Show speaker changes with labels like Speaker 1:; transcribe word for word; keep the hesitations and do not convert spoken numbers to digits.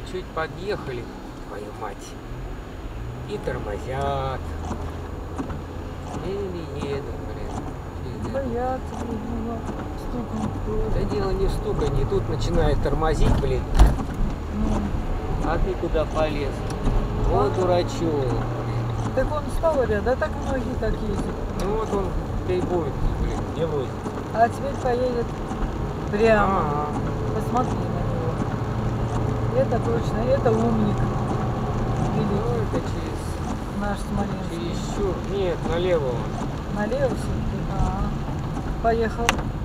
Speaker 1: чуть подъехали, твою мать, и тормозят. Еле едут, блин.
Speaker 2: Боятся, блин, ну, стукнут.
Speaker 1: Да дело не в стуканье, тут начинает тормозить, блин.
Speaker 2: Ну.
Speaker 1: А ты куда полез? Вот дурачок.
Speaker 2: Так он стал рядом, да так многие так ездят.
Speaker 1: Ну вот он, да и будет, блин, не будет.
Speaker 2: А теперь поедет прямо.
Speaker 1: А-а.
Speaker 2: Посмотри на него. Это точно, это умник.
Speaker 1: Ну
Speaker 2: Великий.
Speaker 1: это через...
Speaker 2: Наш Смоленский.
Speaker 1: Чересчур. Нет, налево он.
Speaker 2: Налево все-таки. А, поехал.